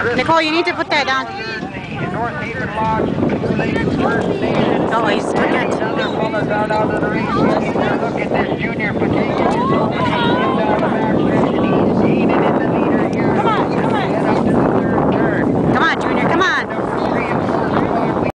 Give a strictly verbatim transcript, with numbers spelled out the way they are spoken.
Nicole, you need to put that down. North Haven Lodge, Ladies First Nation. Oh, he's doing it. Another fellas out out of the race. Look at this junior potato.